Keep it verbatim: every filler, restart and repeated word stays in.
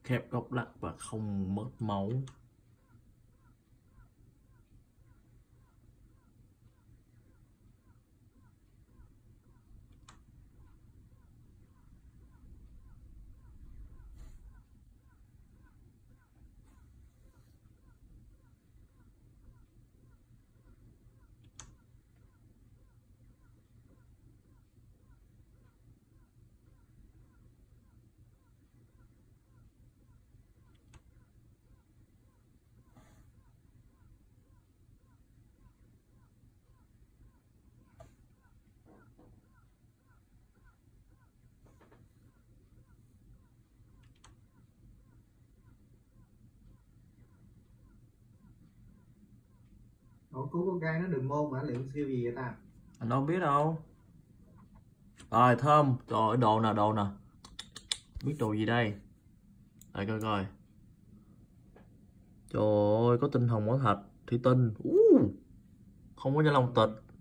khép gốc lắc và không mất máu. Ủa cứu con trai nó đừng môn mà luyện siêu gì vậy ta? Anh đâu biết đâu. Rồi thơm, trời ơi, đồ nè, đồ nè. Biết đồ gì đây? Đây coi coi. Trời ơi, có tinh hồng bảo thạch, thủy tinh. Uh, không có da lông tịch.